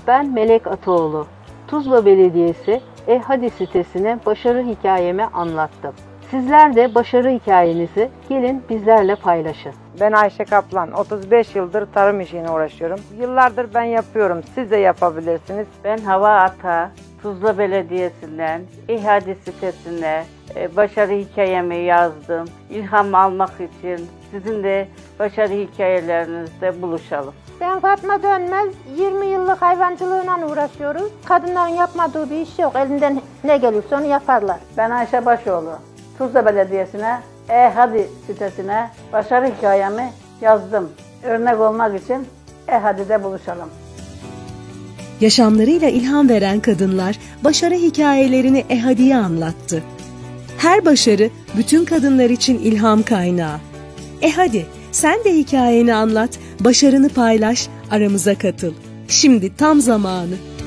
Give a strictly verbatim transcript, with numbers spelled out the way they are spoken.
Ben Melek Ataoğlu. Tuzla Belediyesi E-Hadi sitesine başarı hikayemi anlattım. Sizler de başarı hikayenizi gelin bizlerle paylaşın. Ben Ayşe Kaplan, otuz beş yıldır tarım işine uğraşıyorum. Yıllardır ben yapıyorum, siz de yapabilirsiniz. Ben Hava Ata, Tuzla Belediyesi'nden E-Hadi sitesine başarı hikayemi yazdım. İlham almak için sizin de başarı hikayelerinizde buluşalım. Ben Fatma Dönmez, yirmi yıllık hayvancılığına uğraşıyoruz. Kadınların yapmadığı bir iş yok, elinden ne gelirse onu yaparlar. Ben Ayşe Başoğlu, Tuzla Belediyesi'ne, E-Hadi sitesine başarı hikayemi yazdım. Örnek olmak için E-Hadi'de buluşalım. Yaşamlarıyla ilham veren kadınlar başarı hikayelerini E-Hadi'ye anlattı. Her başarı bütün kadınlar için ilham kaynağı. E-Hadi, sen de hikayeni anlat, başarını paylaş, aramıza katıl. Şimdi tam zamanı.